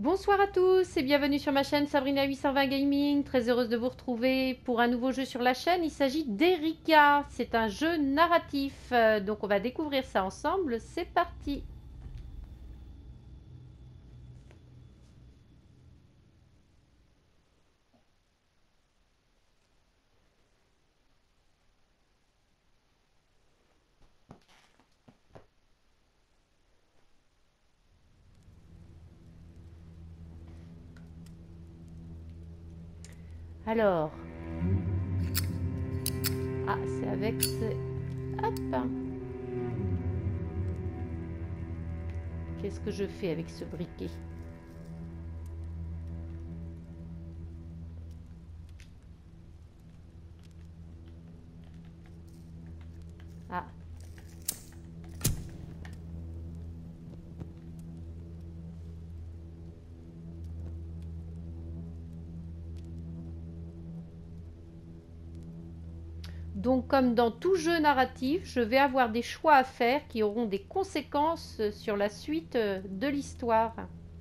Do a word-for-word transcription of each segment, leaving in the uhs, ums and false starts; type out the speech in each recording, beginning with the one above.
Bonsoir à tous et bienvenue sur ma chaîne Sabrina huit cent vingt Gaming. Très heureuse de vous retrouver pour un nouveau jeu sur la chaîne. Il s'agit d'Erika. C'est un jeu narratif. Euh, Donc on va découvrir ça ensemble. C'est parti. Alors. Ah, c'est avec ce... Hop. Qu'est-ce que je fais avec ce briquet? Ah. Donc, comme dans tout jeu narratif, je vais avoir des choix à faire qui auront des conséquences sur la suite de l'histoire.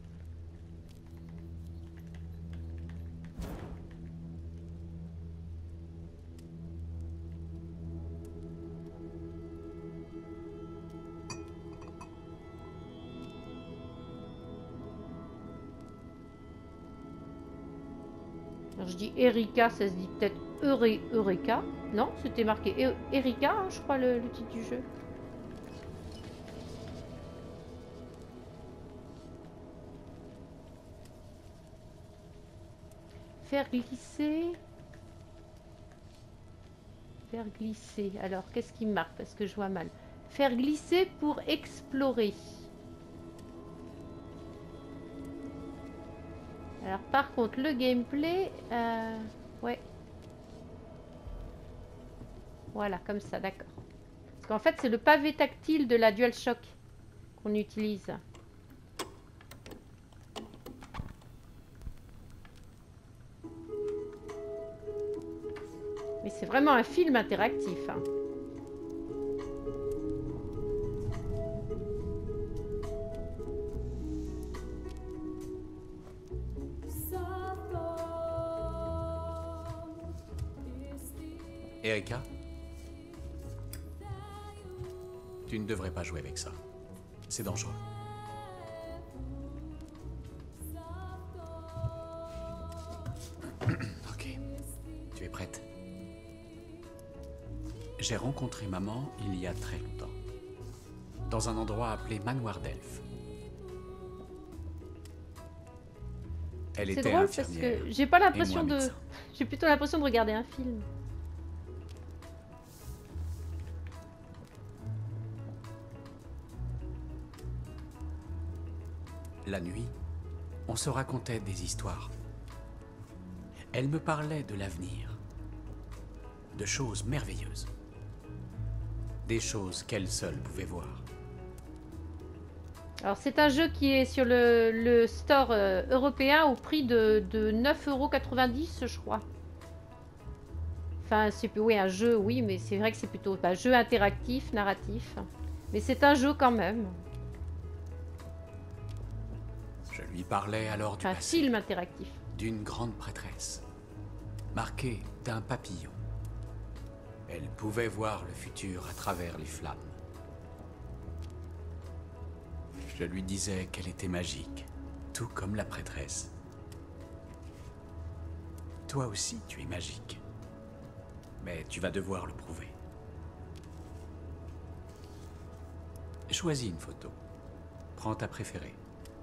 Alors, je dis Erika, ça se dit peut-être Euré, Eureka. Non, c'était marqué E- Erika, hein, je crois, le, le titre du jeu. Faire glisser. Faire glisser. Alors, qu'est-ce qui me marque? Parce que je vois mal. Faire glisser pour explorer. Alors, par contre, le gameplay... Euh, ouais. Voilà, comme ça, d'accord. Parce qu'en fait, c'est le pavé tactile de la DualShock qu'on utilise. Mais c'est vraiment un film interactif, hein. Erika, tu ne devrais pas jouer avec ça. C'est dangereux. Ok, tu es prête? J'ai rencontré maman il y a très longtemps, dans un endroit appelé Manoir d'Elfe. Elle C'est était drôle parce infirmière. que j'ai pas l'impression et moi de... médecin. J'ai plutôt l'impression de regarder un film. La nuit, on se racontait des histoires. Elle me parlait de l'avenir, de choses merveilleuses, des choses qu'elle seule pouvait voir. Alors c'est un jeu qui est sur le, le store euh, européen au prix de, de neuf euros quatre-vingt-dix, je crois. Enfin, c'est oui, un jeu, oui, mais c'est vrai que c'est plutôt un jeu interactif, narratif. Mais c'est un jeu quand même. Je lui parlais alors du Un passé, film interactif. d'une grande prêtresse, marquée d'un papillon. Elle pouvait voir le futur à travers les flammes. Je lui disais qu'elle était magique, tout comme la prêtresse. Toi aussi, tu es magique. Mais tu vas devoir le prouver. Choisis une photo. Prends ta préférée.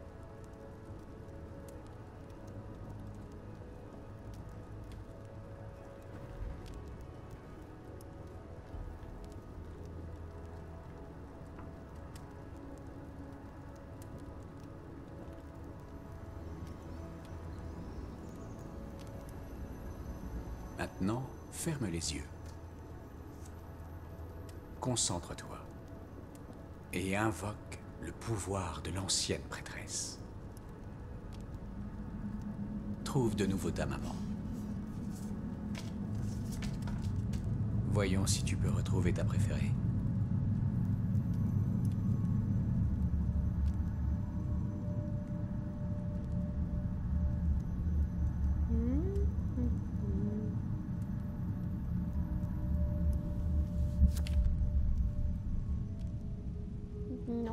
Maintenant, ferme les yeux. Concentre-toi et invoque le pouvoir de l'ancienne prêtresse. Trouve de nouveau ta maman. Voyons si tu peux retrouver ta préférée.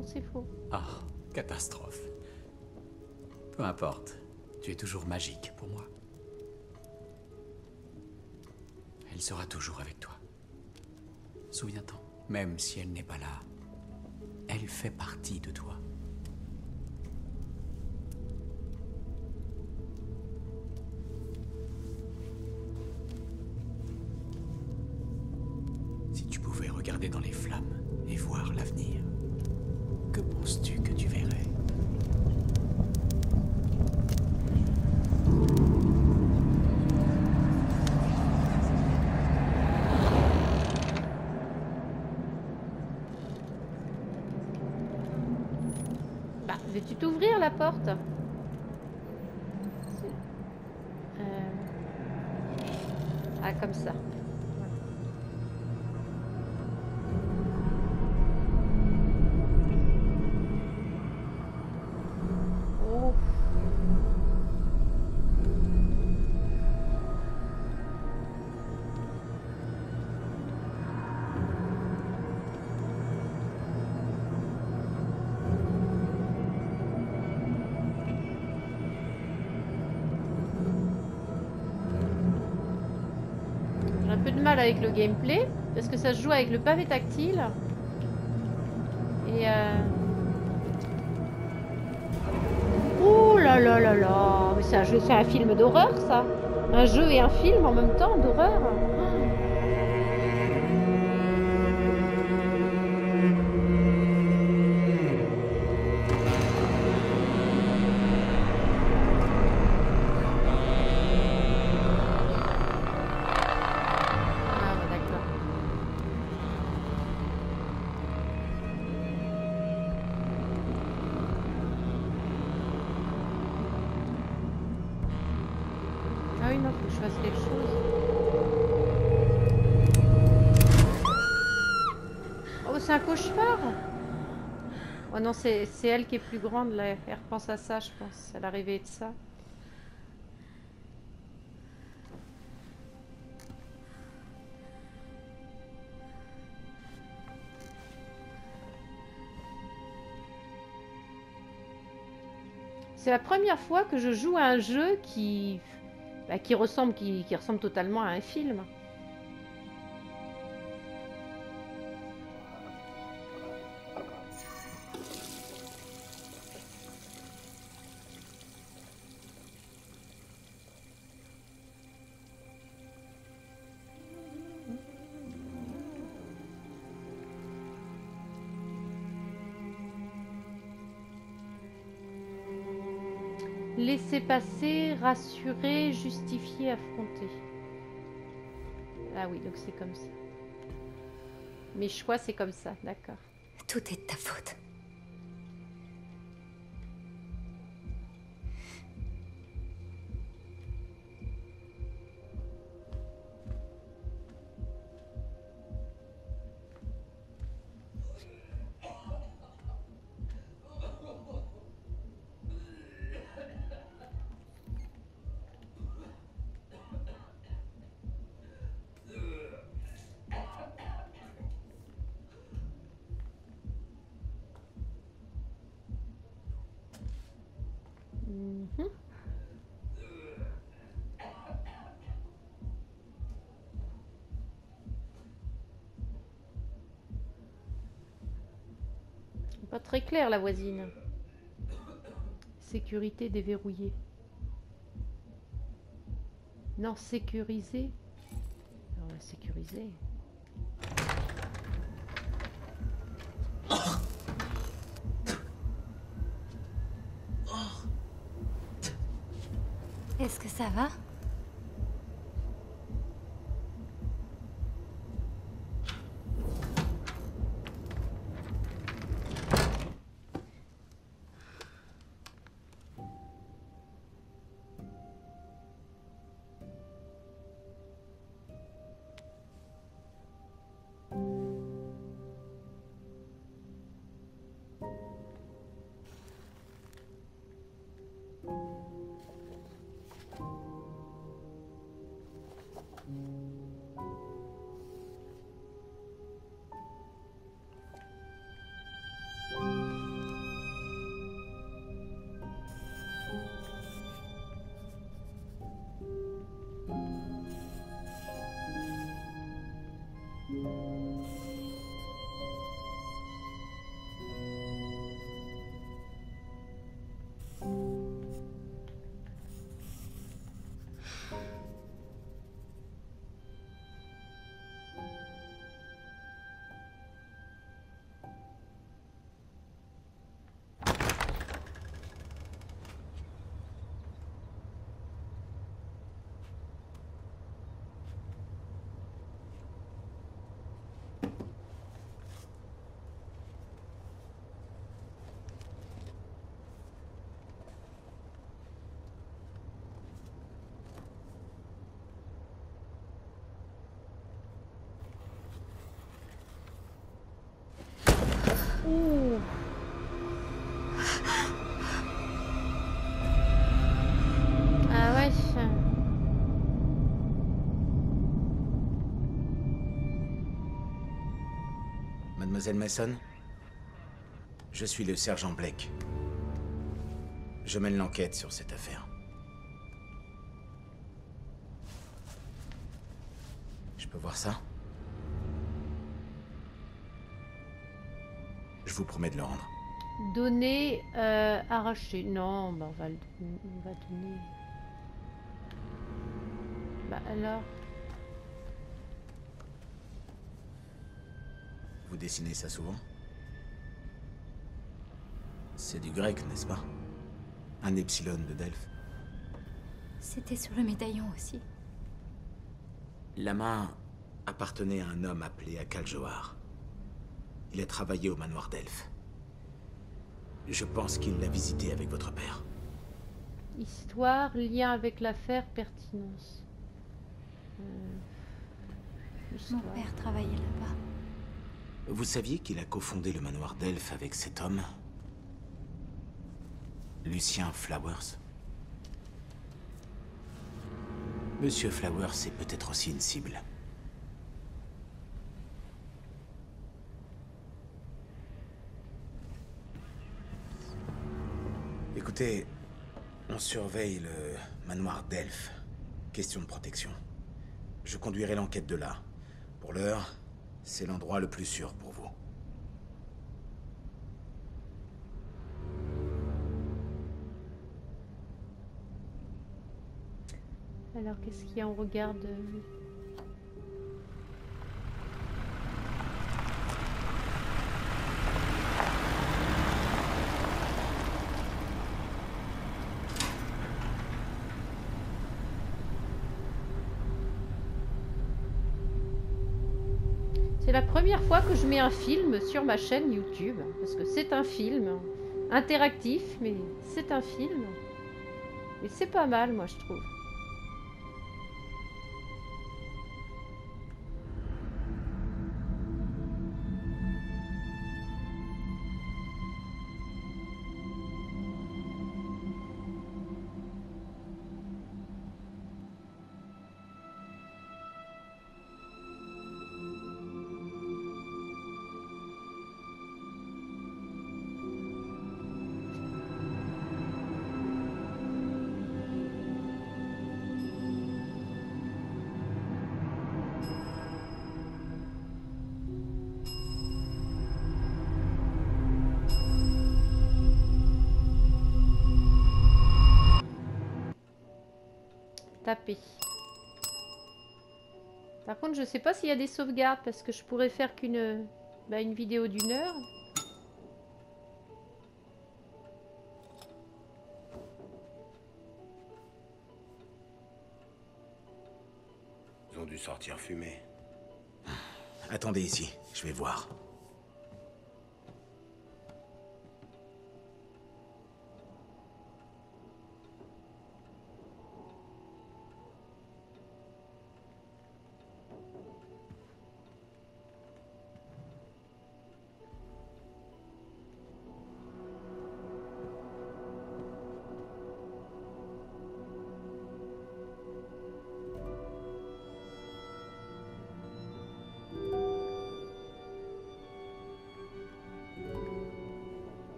Non, c'est faux. Ah, catastrophe. Peu importe, tu es toujours magique pour moi. Elle sera toujours avec toi. Souviens-t'en, même si elle n'est pas là, elle fait partie de toi. Si tu pouvais regarder dans les flammes et voir l'avenir, que penses-tu que tu verrais? Bah, veux-tu t'ouvrir la porte? Euh... Ah, comme ça. Oh. J'ai un peu de mal avec le gameplay parce que ça se joue avec le pavé tactile et euh... oh là là là là, mais c'est un jeu, c'est un film d'horreur ça, un jeu et un film en même temps d'horreur. Ah ouais, d'accord. Ah oui, non, faut que je fasse quelque chose. Oh, c'est un cauchemar. Oh non, c'est c'est elle qui est plus grande, là. Elle repense à ça, je pense. Elle a rêvé de ça. C'est la première fois que je joue à un jeu qui, bah, qui ressemble, qui, qui ressemble totalement à un film. Laisser passer, rassurer, justifier, affronter. Ah oui, donc c'est comme ça. Mes choix, c'est comme ça, d'accord. Tout est de ta faute. Mhm. Pas très clair, la voisine. Sécurité déverrouillée. Non, sécurisé. On va sécuriser. Est-ce que ça va? Ouh. Ah ouais. Mademoiselle Mason, je suis le sergent Blake. Je mène l'enquête sur cette affaire. Je peux voir ça? Je vous promets de le rendre. Donner, euh, arracher. Non, bah on va le on va donner. Bah alors. Vous dessinez ça souvent? C'est du grec, n'est-ce pas? Un epsilon de Delphes. C'était sur le médaillon aussi. La main appartenait à un homme appelé Akal Johar. Il a travaillé au manoir d'Elphes. Je pense qu'il l'a visité avec votre père. Histoire, lien avec l'affaire, pertinence. Euh, Mon histoire. père travaillait là-bas. Vous saviez qu'il a cofondé le manoir d'Elphes avec cet homme? Lucien Flowers. Monsieur Flowers est peut-être aussi une cible. Écoutez, on surveille le manoir d'Elphes. Question de protection. Je conduirai l'enquête de là. Pour l'heure, c'est l'endroit le plus sûr pour vous. Alors qu'est-ce qu'il y a? On regarde. euh, C'est la première fois que je mets un film sur ma chaîne YouTube, parce que c'est un film interactif, mais c'est un film. Et c'est pas mal, moi, je trouve. Taper. Par contre, je sais pas s'il y a des sauvegardes, parce que je pourrais faire qu'une bah, une vidéo d'une heure. Ils ont dû sortir fumer. Attendez ici, je vais voir.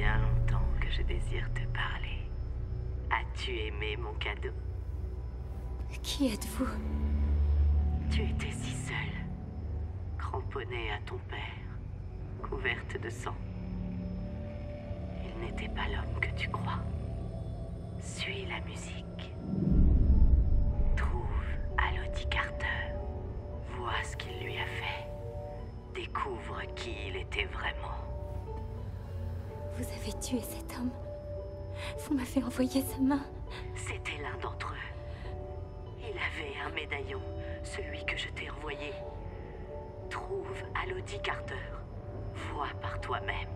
bien longtemps que je désire te parler. As-tu aimé mon cadeau? Qui êtes-vous? Tu étais si seule, cramponnée à ton père, couverte de sang. Il n'était pas l'homme que tu crois. Suis la musique. Trouve Elodie Carter. Vois ce qu'il lui a fait. Découvre qui il était vraiment. Vous avez tué cet homme. Vous m'avez envoyé sa main. C'était l'un d'entre eux. Il avait un médaillon, celui que je t'ai envoyé. Trouve Elodie Carter. Vois par toi-même.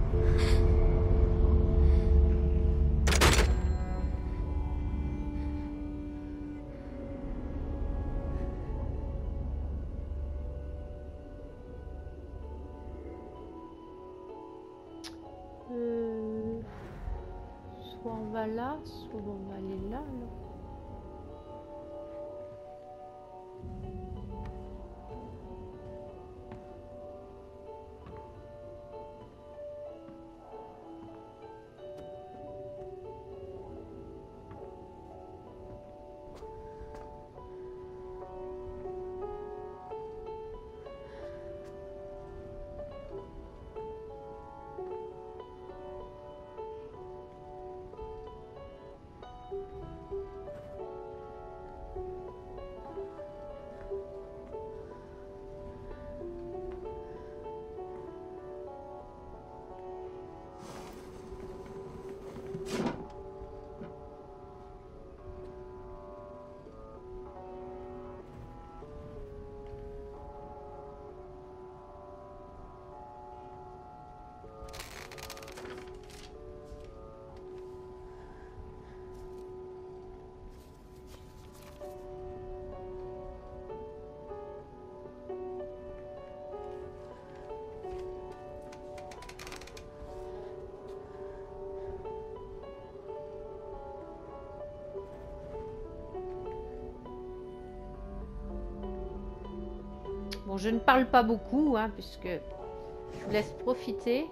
Euh... Soit on va là, soit on va aller là. là. Bon, je ne parle pas beaucoup, hein, puisque je vous laisse profiter.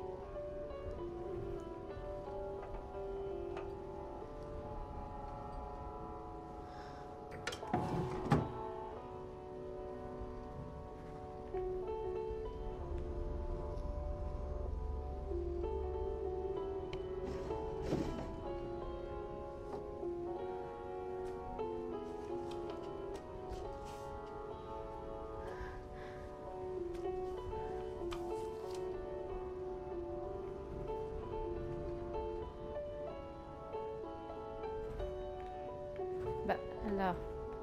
Bah, là.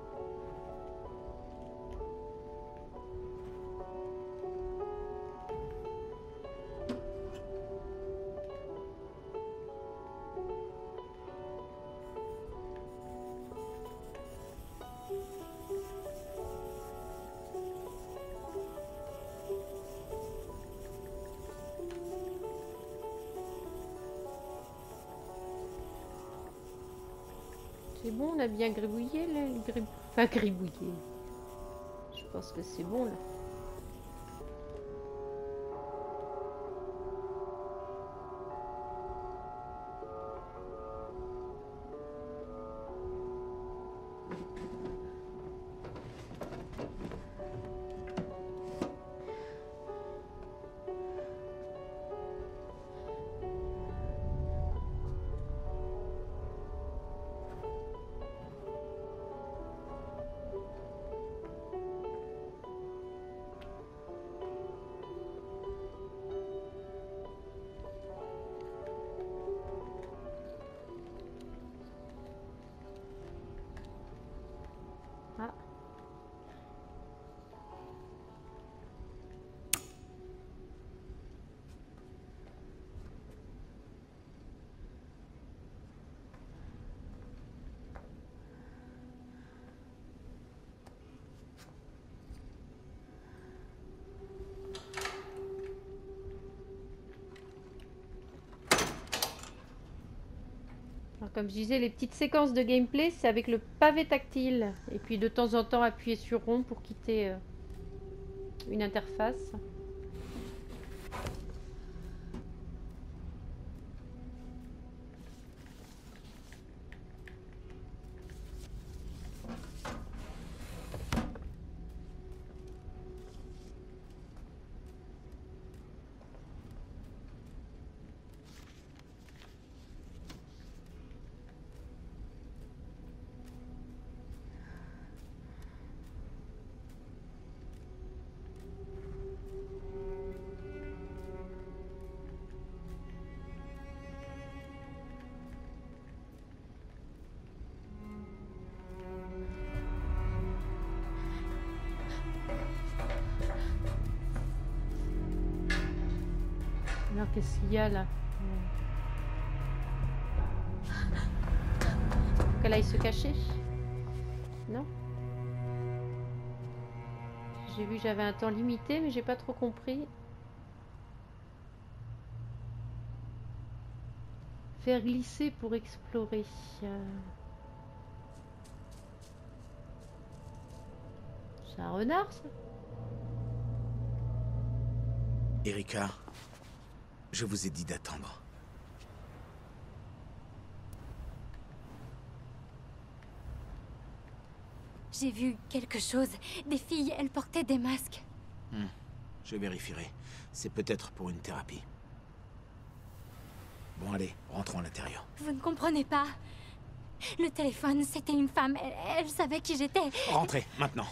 C'est bon, on a bien gribouillé, là, le grib... Enfin, gribouillé. Je pense que c'est bon, là. Ah. Alors, comme je disais, les petites séquences de gameplay, c'est avec le pavé tactile. Et puis de temps en temps, appuyer sur rond pour quitter euh, une interface. Alors qu'est-ce qu'il y a là? Faut qu'elle aille se cacher? Non? J'ai vu que j'avais un temps limité, mais j'ai pas trop compris. Faire glisser pour explorer. Euh... C'est un renard, ça? Erika, je vous ai dit d'attendre. J'ai vu quelque chose. Des filles, elles portaient des masques. Hmm. Je vérifierai. C'est peut-être pour une thérapie. Bon, allez, rentrons à l'intérieur. Vous ne comprenez pas. Le téléphone, c'était une femme. Elle, elle savait qui j'étais. Rentrez, maintenant.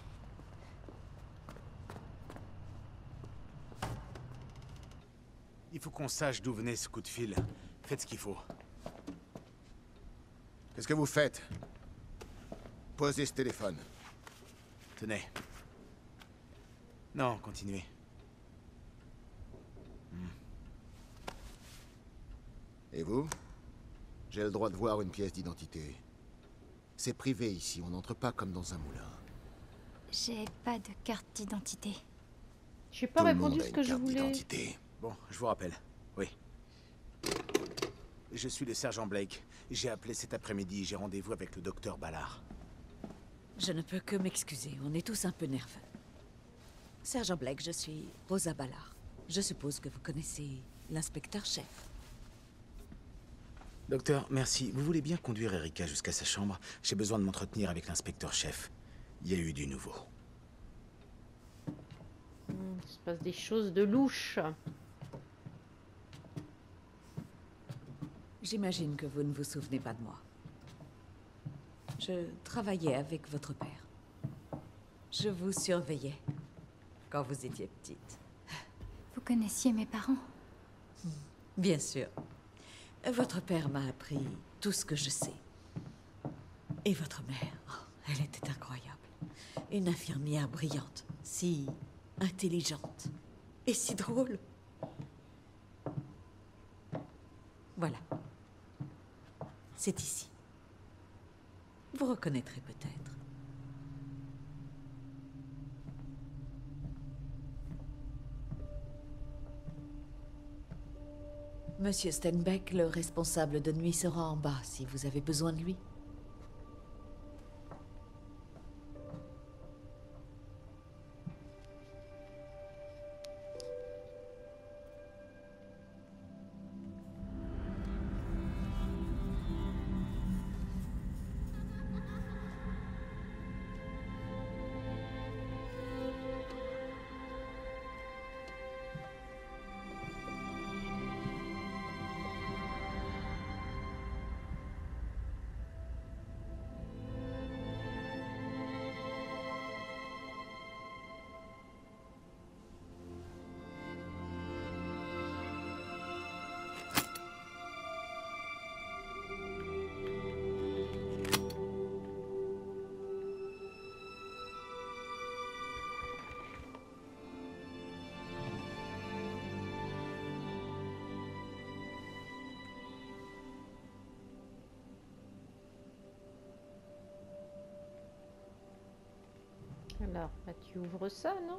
Il faut qu'on sache d'où venait ce coup de fil. Faites ce qu'il faut. Qu'est-ce que vous faites? Posez ce téléphone. Tenez. Non, continuez. Hmm. Et vous? J'ai le droit de voir une pièce d'identité. C'est privé ici, on n'entre pas comme dans un moulin. J'ai pas de carte d'identité. J'ai pas Tout le répondu monde a ce une que je carte voulais. d'identité. Bon, je vous rappelle. Oui. Je suis le sergent Blake. J'ai appelé cet après-midi. J'ai rendez-vous avec le docteur Ballard. Je ne peux que m'excuser. On est tous un peu nerveux. Sergent Blake, je suis Rosa Ballard. Je suppose que vous connaissez l'inspecteur-chef. Docteur, merci. Vous voulez bien conduire Erika jusqu'à sa chambre? J'ai besoin de m'entretenir avec l'inspecteur-chef. Il y a eu du nouveau. Hmm, il se passe des choses de louches. J'imagine que vous ne vous souvenez pas de moi. Je travaillais avec votre père. Je vous surveillais quand vous étiez petite. Vous connaissiez mes parents? Bien sûr. Votre père m'a appris tout ce que je sais. Et votre mère, oh, elle était incroyable. Une infirmière brillante, si intelligente et si drôle. Voilà. C'est ici. Vous reconnaîtrez peut-être. Monsieur Stenbeck, le responsable de nuit, sera en bas si vous avez besoin de lui. Alors, bah, tu ouvres ça, non?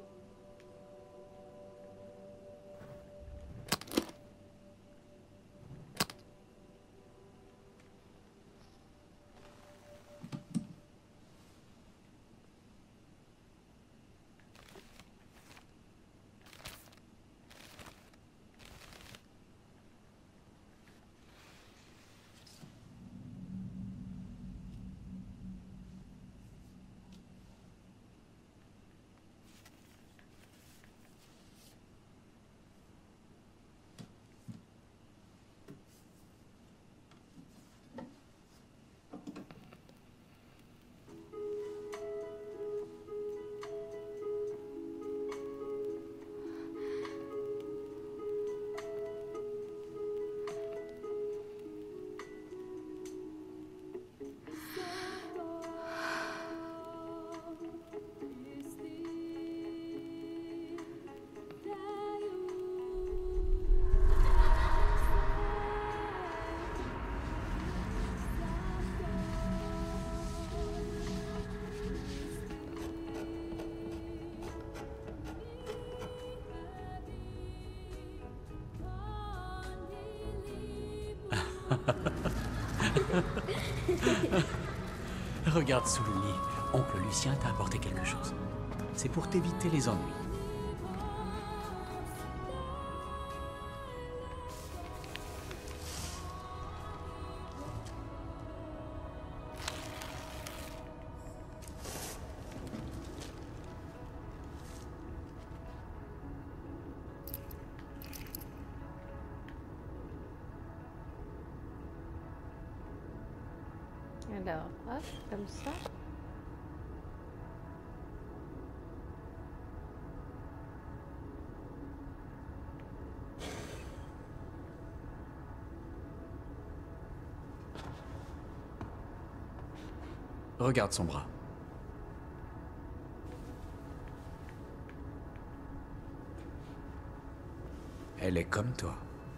Regarde sous le lit. Oncle Lucien t'a apporté quelque chose. C'est pour t'éviter les ennuis. Alors, hop, comme ça. Regarde son bras. Elle est comme toi.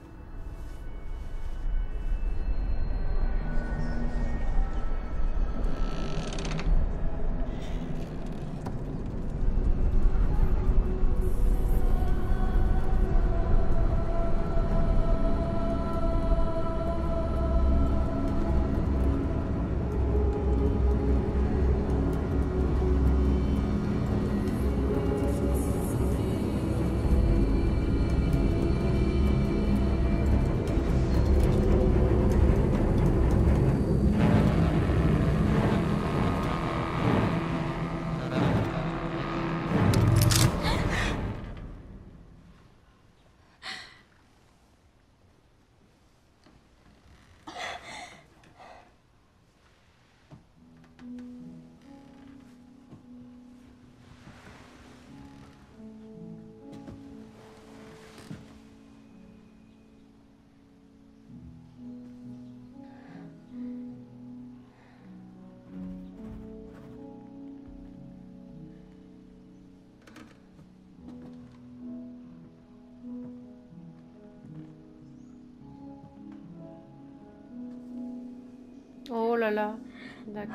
Oh là là, d'accord.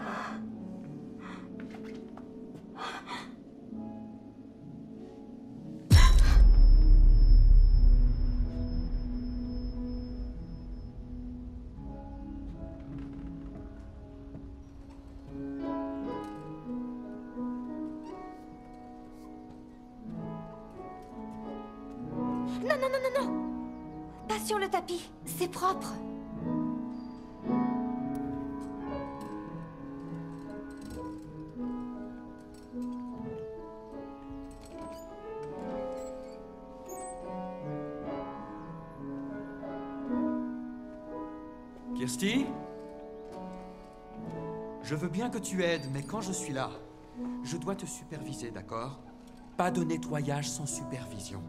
Non, non, non, non, non! Pas sur le tapis, c'est propre. Kirsty? Je veux bien que tu aides, mais quand je suis là, je dois te superviser, d'accord? Pas de nettoyage sans supervision.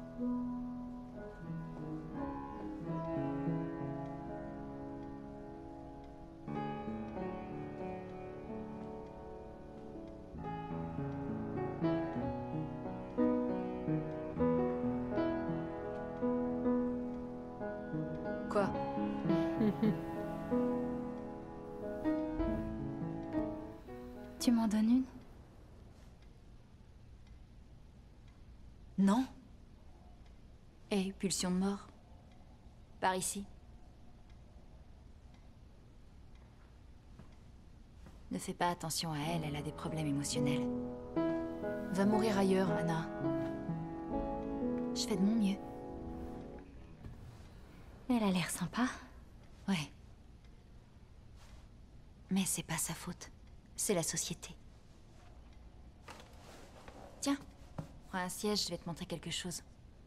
Quoi? Tu m'en donnes une? Non. Et pulsion de mort? Par ici. Ne fais pas attention à elle, elle a des problèmes émotionnels. Va mourir ailleurs, Anna. Je fais de mon mieux. Elle a l'air sympa. Ouais. Mais c'est pas sa faute. C'est la société. Tiens, prends un siège, je vais te montrer quelque chose.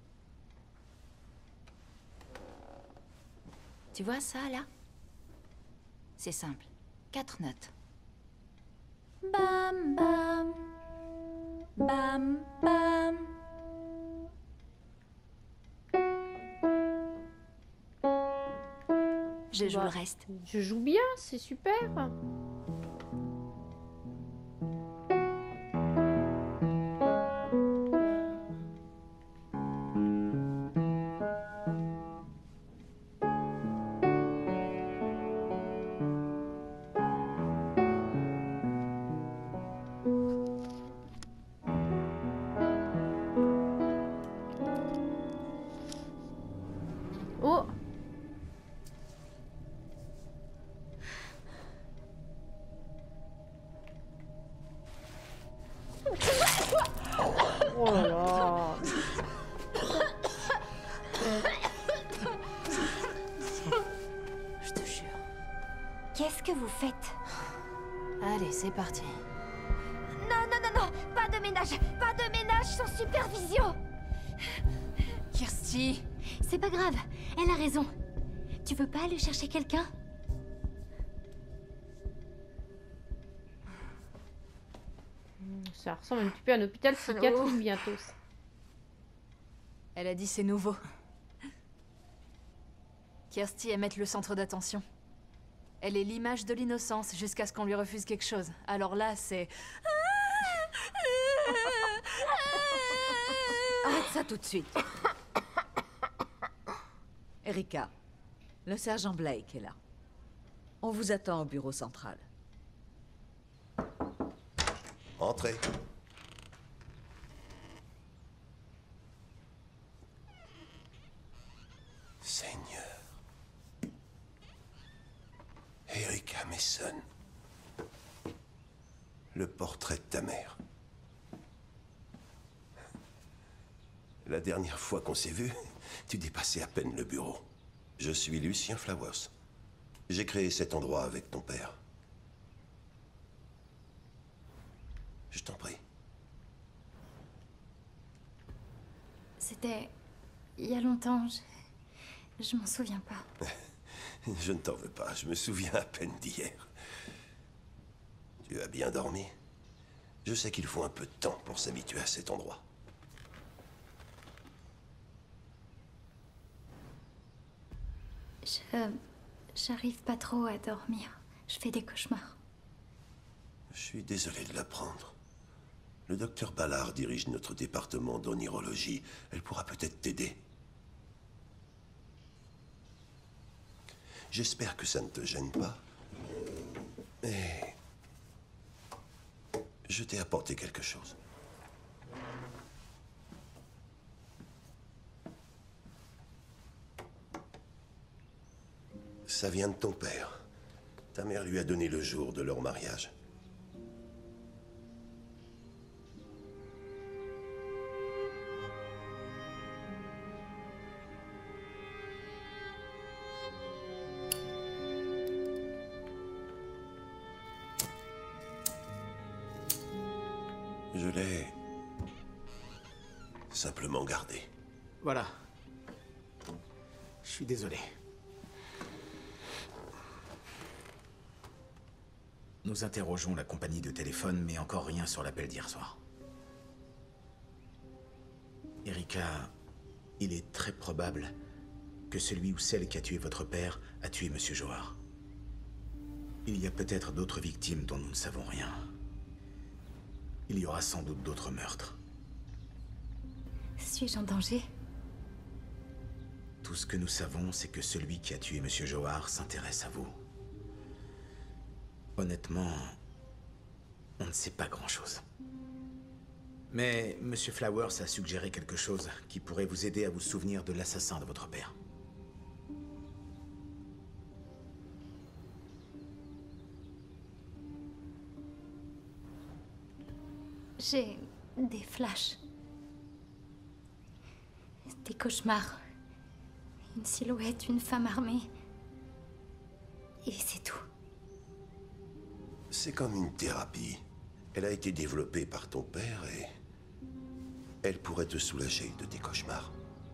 Tu vois ça, là? C'est simple. Quatre notes. Bam, bam. Bam, bam. Je joue Bah, le reste. Je joue bien, c'est super. Oh! vous faites? Allez, c'est parti. Non, non, non, non! Pas de ménage! Pas de ménage sans supervision! Kirsty! C'est pas grave, elle a raison. Tu veux pas aller chercher quelqu'un? Ça ressemble un petit peu à un hôpital psychiatrique bientôt. Elle a dit c'est nouveau. Kirsty aime être le centre d'attention. Elle est l'image de l'innocence jusqu'à ce qu'on lui refuse quelque chose. Alors là, c'est... Arrête ça tout de suite. Erika, le sergent Blake est là. On vous attend au bureau central. Entrez. Seigneur. Erika Mason. Le portrait de ta mère. La dernière fois qu'on s'est vu, tu dépassais à peine le bureau. Je suis Lucien Flowers. J'ai créé cet endroit avec ton père. Je t'en prie. C'était... il y a longtemps, je... je m'en souviens pas. Je ne t'en veux pas, je me souviens à peine d'hier. Tu as bien dormi? Je sais qu'il faut un peu de temps pour s'habituer à cet endroit. Je... j'arrive pas trop à dormir. Je fais des cauchemars. Je suis désolé de l'apprendre. Le docteur Ballard dirige notre département d'onirologie. Elle pourra peut-être t'aider. J'espère que ça ne te gêne pas. Mais... je t'ai apporté quelque chose. Ça vient de ton père. Ta mère lui a donné le jour de leur mariage. Je l'ai simplement gardé. Voilà. Je suis désolé. Nous interrogeons la compagnie de téléphone, mais encore rien sur l'appel d'hier soir. Erika, il est très probable que celui ou celle qui a tué votre père a tué Monsieur Johar. Il y a peut-être d'autres victimes dont nous ne savons rien. Il y aura sans doute d'autres meurtres. Suis-je en danger? Tout ce que nous savons, c'est que celui qui a tué Monsieur Johar s'intéresse à vous. Honnêtement, on ne sait pas grand-chose. Mais Monsieur Flowers a suggéré quelque chose qui pourrait vous aider à vous souvenir de l'assassin de votre père. J'ai des flashs. Des cauchemars. Une silhouette, une femme armée. Et c'est tout. C'est comme une thérapie. Elle a été développée par ton père et... elle pourrait te soulager de tes cauchemars.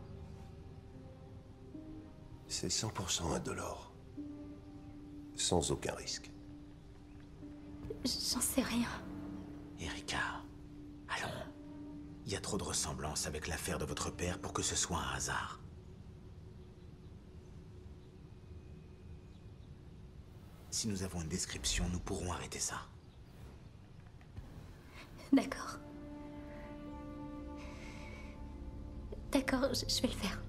C'est cent pour cent indolore. Sans aucun risque. J'en sais rien. Erika, allons. Il y a trop de ressemblances avec l'affaire de votre père pour que ce soit un hasard. Si nous avons une description, nous pourrons arrêter ça. D'accord. D'accord, je, je vais le faire.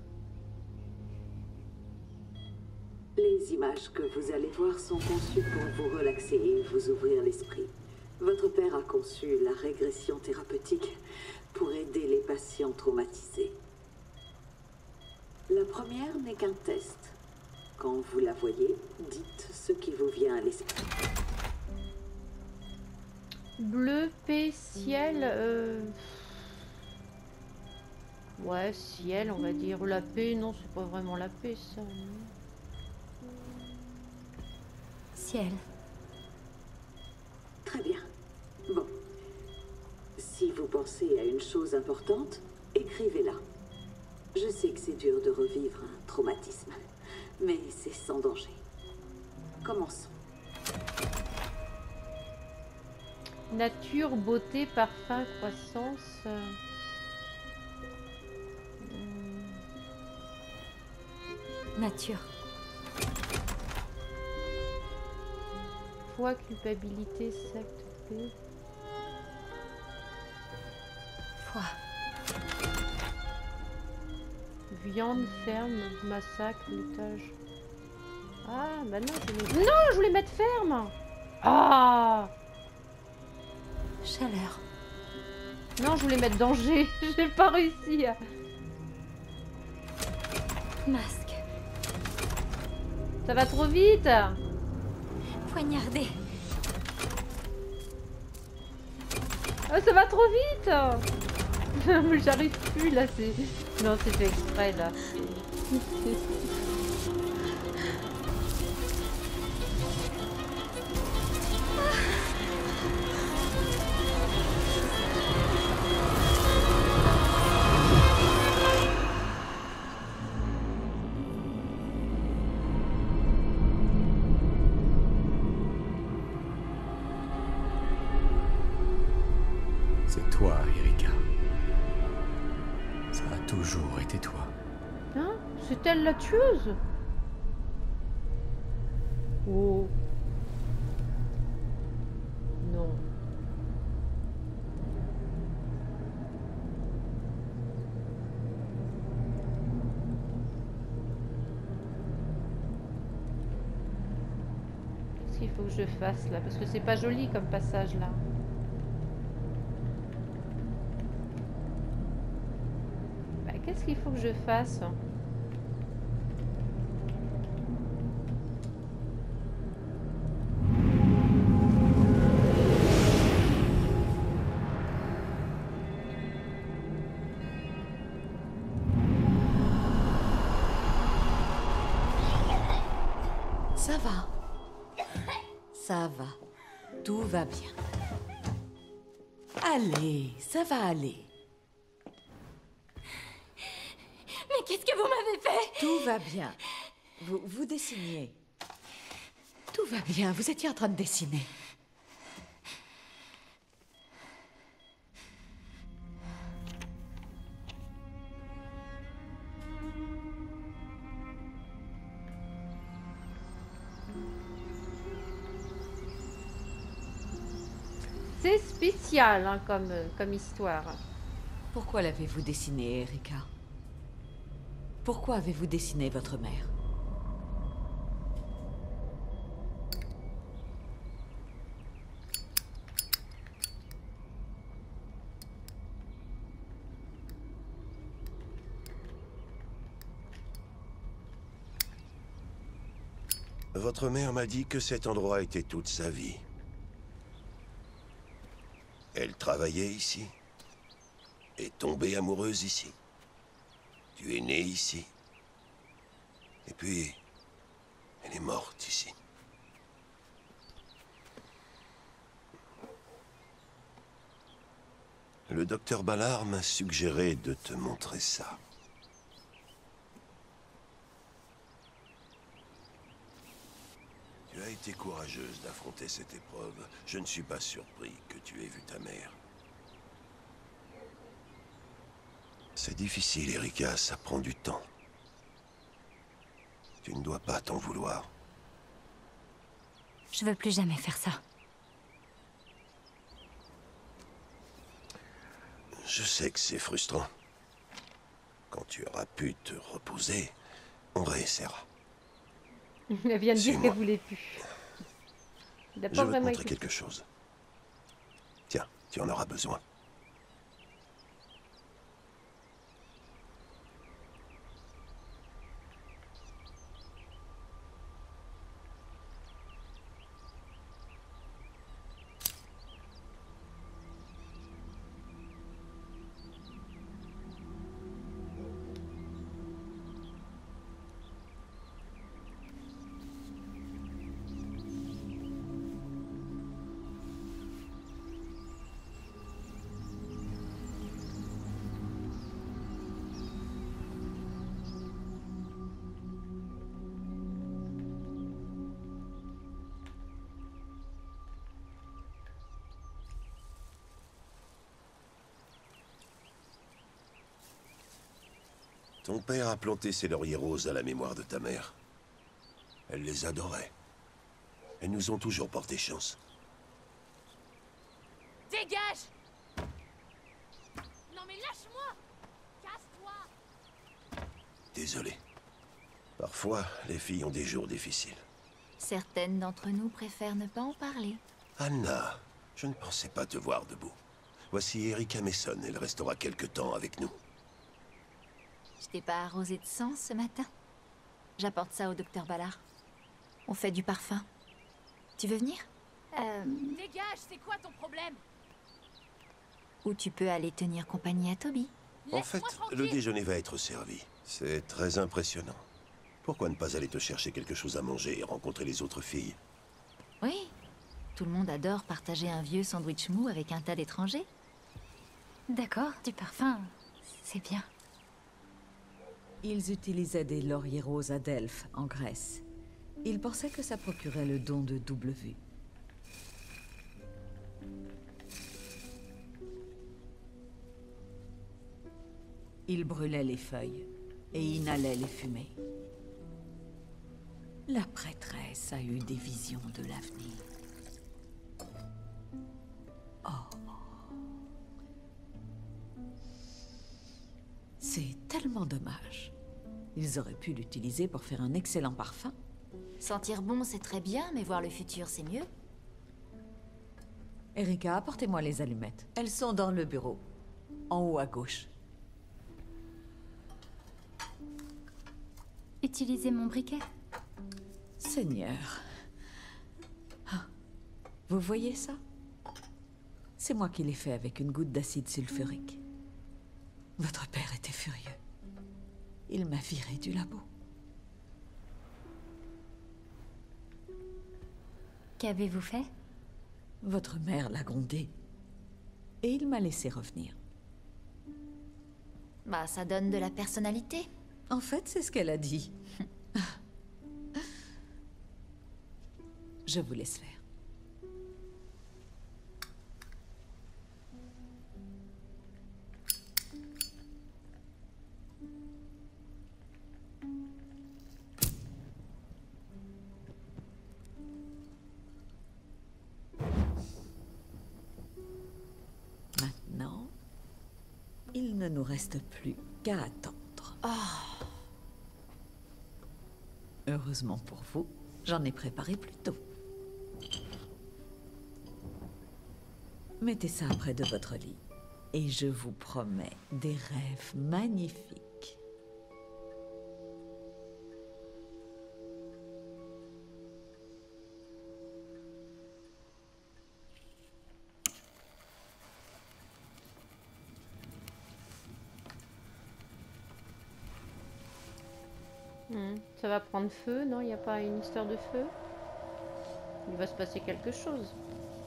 Les images que vous allez voir sont conçues pour vous relaxer et vous ouvrir l'esprit. Votre père a conçu la régression thérapeutique pour aider les patients traumatisés. La première n'est qu'un test. Quand vous la voyez, dites ce qui vous vient à l'esprit. Bleu, paix, ciel... Euh... Ouais, ciel, on va dire. La paix, non, c'est pas vraiment la paix, ça. Ciel. Très bien. Bon. Si vous pensez à une chose importante, écrivez-la. Je sais que c'est dur de revivre un traumatisme, mais c'est sans danger. Commençons. Nature, beauté, parfum, croissance. euh, hum, Nature. Foi, culpabilité, secte, paix. Foi. Viande, ferme, massacre, laitage. Ah, bah non, je voulais... Non, je voulais mettre ferme. Ah, Chaleur. non, je voulais mettre danger. J'ai pas réussi. à- Masque. Ça va trop vite. Poignardé. Ah, ça va trop vite. Mais j'arrive plus là, c'est... Non, c'est fait exprès là. C'est toi, Erika. Ça a toujours été toi. Hein? C'est elle la tueuse? Oh. Non. Qu'est-ce qu'il faut que je fasse là? Parce que c'est pas joli comme passage là. Bah, qu'est-ce qu'il faut que je fasse? Ça va. Ça va. Tout va bien. Allez, ça va aller. Mais qu'est-ce que vous m'avez fait? Tout va bien. Vous, vous dessiniez. Tout va bien, vous étiez en train de dessiner. C'est spécial hein, comme, comme histoire. Pourquoi l'avez-vous dessiné, Erika? Pourquoi avez-vous dessiné votre mère? Votre mère m'a dit que cet endroit était toute sa vie. Elle travaillait ici. Est tombée amoureuse ici. Tu es né ici. Et puis, elle est morte ici. Le docteur Ballard m'a suggéré de te montrer ça. Tu as été courageuse d'affronter cette épreuve. Je ne suis pas surpris que tu aies vu ta mère. C'est difficile, Erika, ça prend du temps. Tu ne dois pas t'en vouloir. Je veux plus jamais faire ça. Je sais que c'est frustrant. Quand tu auras pu te reposer, on réessaiera. Elle vient de dire Suis-moi. qu'elle voulait plus. Il a Je pas veux te vraiment montrer écouté. quelque chose. Tiens, tu en auras besoin. Ton père a planté ses lauriers roses à la mémoire de ta mère. Elle les adorait. Elles nous ont toujours porté chance. Dégage! Non mais lâche-moi! Casse-toi! Désolé. Parfois, les filles ont des jours difficiles. Certaines d'entre nous préfèrent ne pas en parler. Anna, je ne pensais pas te voir debout. Voici Erika Mason, elle restera quelque temps avec nous. Je t'ai pas arrosé de sang ce matin? J'apporte ça au docteur Ballard. On fait du parfum. Tu veux venir? Euh... Dégage, c'est quoi ton problème? Ou tu peux aller tenir compagnie à Toby. En fait, le déjeuner va être servi. C'est très impressionnant. Pourquoi ne pas aller te chercher quelque chose à manger et rencontrer les autres filles? Oui. Tout le monde adore partager un vieux sandwich mou avec un tas d'étrangers. D'accord, du parfum, c'est bien. Ils utilisaient des lauriers roses à Delphes, en Grèce. Ils pensaient que ça procurait le don de double vue. Ils brûlaient les feuilles et inhalaient les fumées. La prêtresse a eu des visions de l'avenir. Oh. C'est tellement dommage. Ils auraient pu l'utiliser pour faire un excellent parfum. Sentir bon, c'est très bien, mais voir le futur, c'est mieux. Erika, apportez-moi les allumettes. Elles sont dans le bureau, en haut à gauche. Utilisez mon briquet. Seigneur. Ah, vous voyez ça? C'est moi qui l'ai fait avec une goutte d'acide sulfurique. Votre père était furieux. Il m'a viré du labo. Qu'avez-vous fait? Votre mère l'a grondé. Et il m'a laissé revenir. Bah, ça donne de la personnalité. En fait, c'est ce qu'elle a dit. Je vous laisse faire. Maintenant, il ne nous reste plus qu'à attendre. Oh. Heureusement pour vous, j'en ai préparé plus tôt. Mettez ça près de votre lit, et je vous promets des rêves magnifiques. Hmm, ça va prendre feu, non? Il n'y a pas une histoire de feu? Il va se passer quelque chose.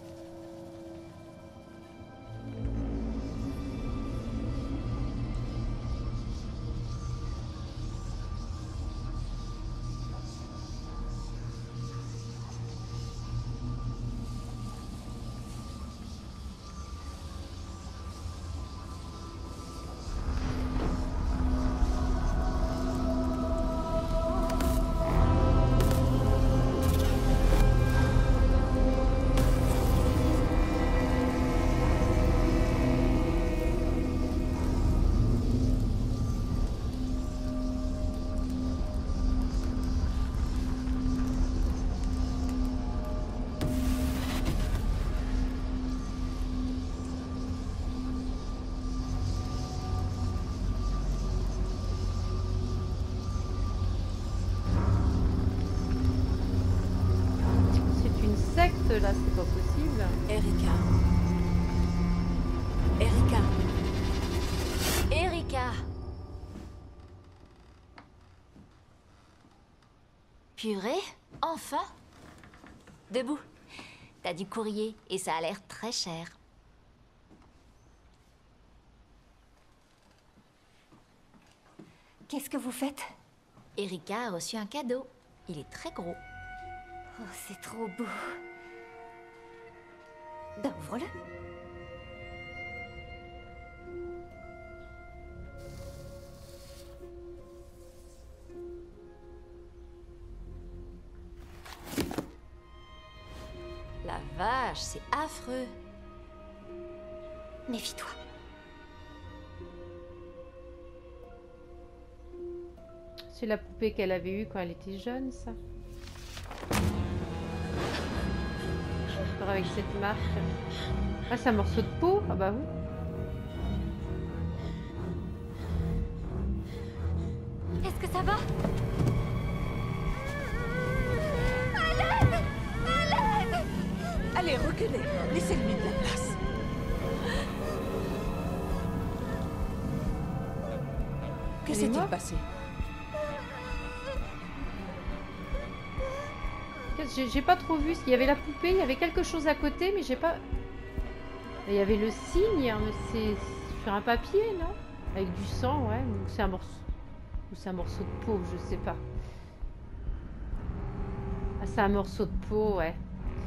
Là, c'est pas possible. Erika. Erika. Erika. Purée, enfin. Debout. T'as du courrier et ça a l'air très cher. Qu'est-ce que vous faites? Erika a reçu un cadeau. Il est très gros. Oh, c'est trop beau. Ben, ouvre-le. lâche, c'est affreux. Méfie-toi. C'est la poupée qu'elle avait eue quand elle était jeune, ça. Encore avec cette marque. Ah, c'est un morceau de peau? Ah bah oui. Est-ce que ça va? À l'aide! À l'aide! Allez, reculez. Laissez-lui de la place. Que Elle est s'est-il morte? passé? J'ai j'ai pas trop vu. Il y avait la poupée, il y avait quelque chose à côté, mais j'ai pas... Il y avait le signe, hein, mais c'est sur un papier, non? Avec du sang, ouais. Ou c'est un morceau... Ou c'est un morceau de peau, je sais pas. Ah, c'est un morceau de peau, ouais.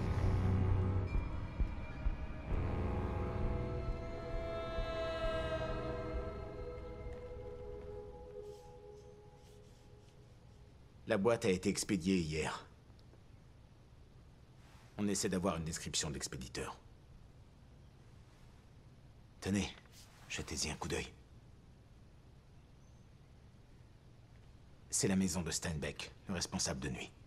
La boîte a été expédiée hier. On essaie d'avoir une description de l'expéditeur. Tenez, jetez-y un coup d'œil. C'est la maison de Steinbeck, le responsable de nuit.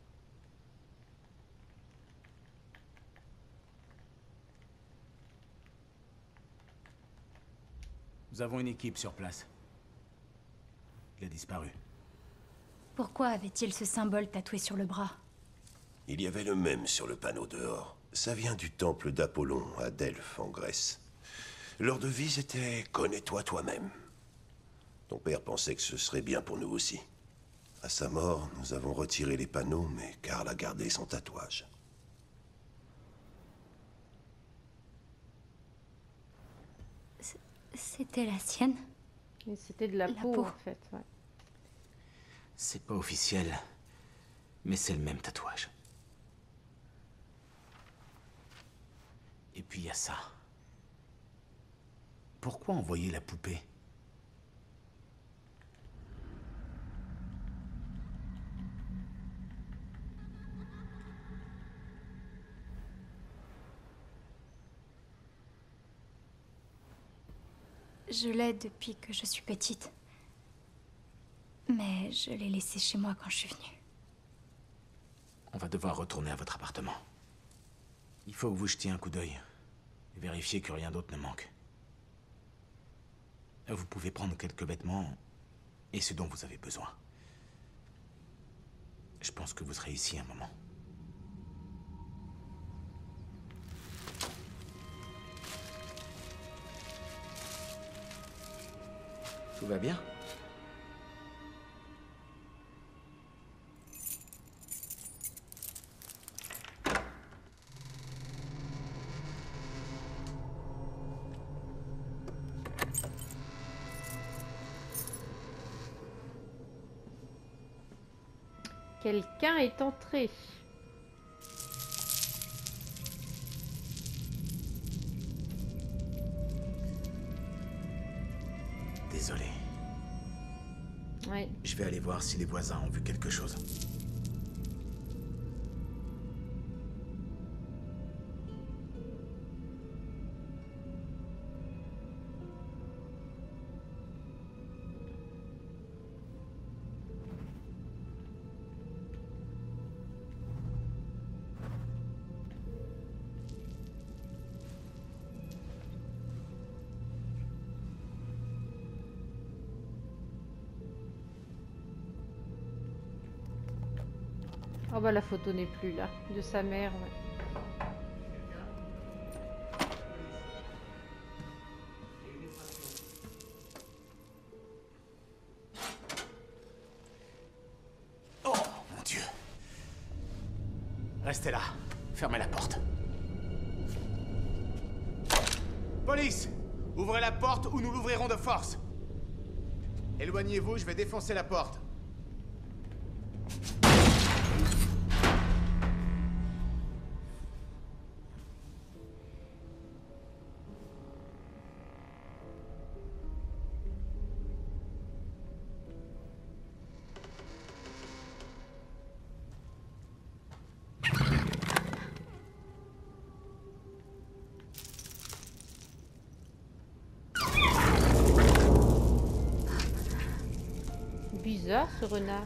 Nous avons une équipe sur place. Il a disparu. Pourquoi avait-il ce symbole tatoué sur le bras? Il y avait le même sur le panneau dehors. Ça vient du temple d'Apollon à Delphes, en Grèce. Leur devise était « Connais-toi toi-même ». Ton père pensait que ce serait bien pour nous aussi. À sa mort, nous avons retiré les panneaux, mais Karl a gardé son tatouage. C'était la sienne? Et c'était de la, La peau, peau. en fait, ouais. C'est pas officiel, mais c'est le même tatouage. Et puis il y a ça. Pourquoi envoyer la poupée? Je l'ai depuis que je suis petite. Mais je l'ai laissée chez moi quand je suis venue. On va devoir retourner à votre appartement. Il faut que vous jetiez un coup d'œil et vérifier que rien d'autre ne manque. Vous pouvez prendre quelques vêtements et ce dont vous avez besoin. Je pense que vous serez ici un moment. Tout va bien? Quelqu'un est entré. Désolé. Ouais. Je vais aller voir si les voisins ont vu quelque chose. Oh bah la photo n'est plus là, de sa mère. Ouais. Oh, mon Dieu. Restez là. Fermez la porte. Police! Ouvrez la porte ou nous l'ouvrirons de force. Éloignez-vous, je vais défoncer la porte. bizarre ce renard.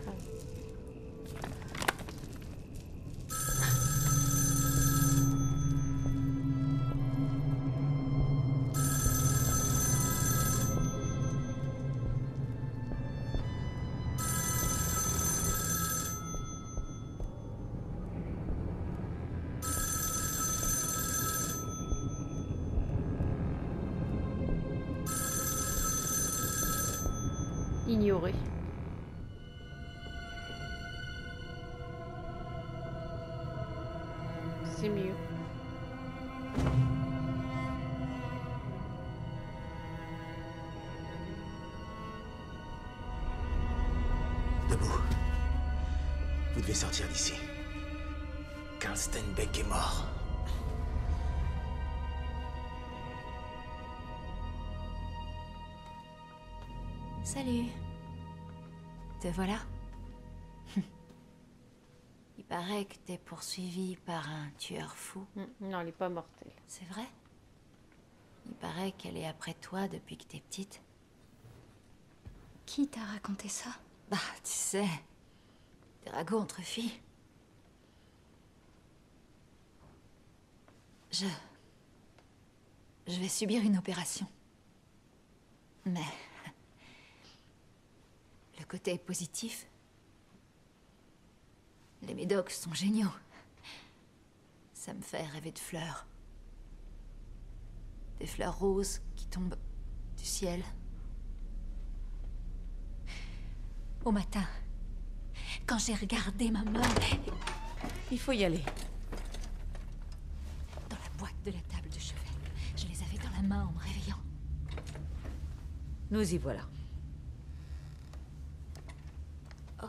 Ignorer. C'est mieux. Debout. Vous devez sortir d'ici. Karl Steinbeck est mort. Salut. Te voilà. Il paraît que t'es poursuivi par un tueur fou. Non, elle est pas mortelle. C'est vrai? Il paraît qu'elle est après toi depuis que t'es petite. Qui t'a raconté ça? Bah, tu sais, des ragots entre filles. Je... Je vais subir une opération. Mais... Le côté positif... Les médocs sont géniaux. Ça me fait rêver de fleurs. Des fleurs roses qui tombent du ciel. Au matin, quand j'ai regardé ma main... Il faut y aller. Dans la boîte de la table de chevet. Je les avais dans la main en me réveillant. Nous y voilà. Oh.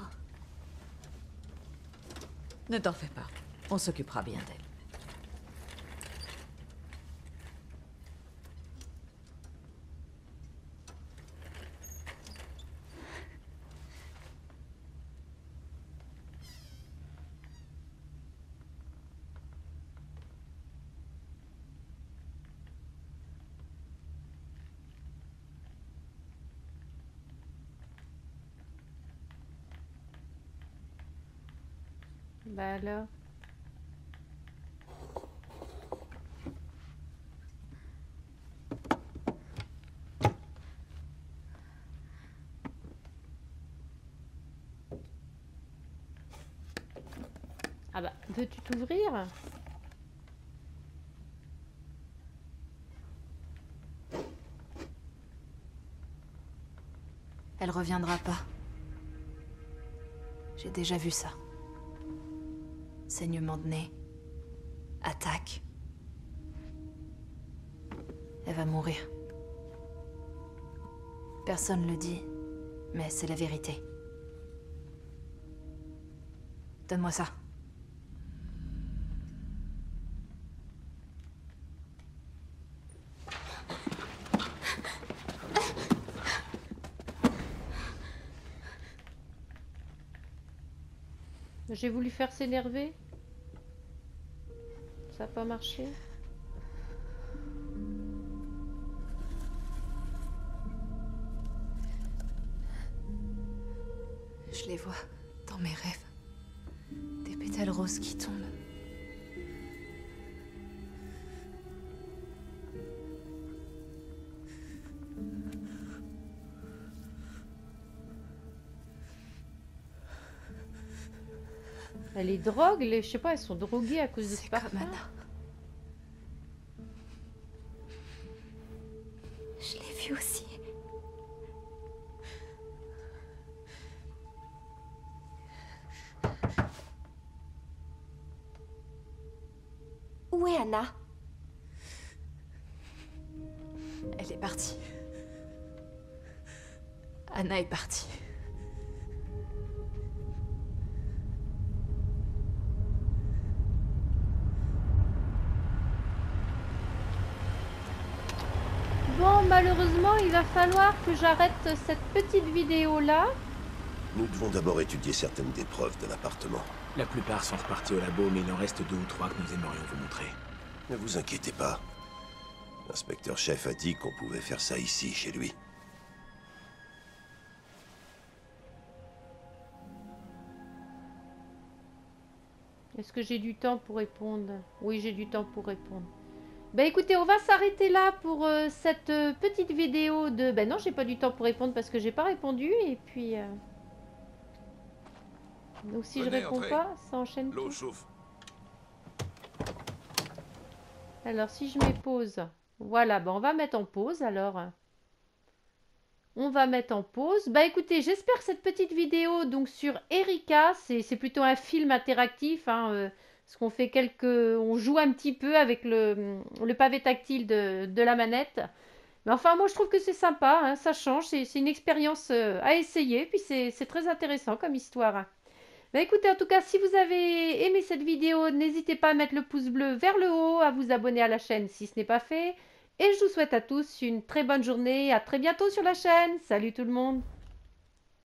Ne t'en fais pas. On s'occupera bien d'elle. Bah alors. Ah bah, veux-tu t'ouvrir? Elle reviendra pas. J'ai déjà vu ça. Saignement de nez. Attaque. Elle va mourir. Personne le dit, mais c'est la vérité. Donne-moi ça. J'ai voulu faire s'énerver. Ça n'a pas marché. Je les vois dans mes rêves. Des pétales roses qui tombent. Elle les drogue, les, je sais pas, elles sont droguées à cause de ce parfum. Je l'ai vu aussi. Où est Anna? Elle est partie. Anna est partie. Bon, malheureusement, il va falloir que j'arrête cette petite vidéo-là. Nous devons d'abord étudier certaines des preuves de l'appartement. La plupart sont repartis au labo, mais il en reste deux ou trois que nous aimerions vous montrer. Ne vous inquiétez pas. L'inspecteur-chef a dit qu'on pouvait faire ça ici, chez lui. Est-ce que j'ai du temps pour répondre? Oui, j'ai du temps pour répondre. Bah écoutez, on va s'arrêter là pour euh, cette euh, petite vidéo de... Ben non, j'ai pas du temps pour répondre parce que j'ai pas répondu et puis... Euh... Donc si Venez, je réponds entrez. pas, ça enchaîne L'eau tout. chauffe. Alors si je mets pause, voilà, ben on va mettre en pause alors. On va mettre en pause. Bah écoutez, j'espère que cette petite vidéo donc sur Erika, c'est plutôt un film interactif, hein, euh, parce qu'on fait quelques, on joue un petit peu avec le, le pavé tactile de, de la manette. Mais enfin, moi je trouve que c'est sympa, hein, ça change, c'est une expérience euh, à essayer, puis c'est très intéressant comme histoire. Bah écoutez, en tout cas, si vous avez aimé cette vidéo, n'hésitez pas à mettre le pouce bleu vers le haut, à vous abonner à la chaîne si ce n'est pas fait. Et je vous souhaite à tous une très bonne journée. À très bientôt sur la chaîne. Salut tout le monde.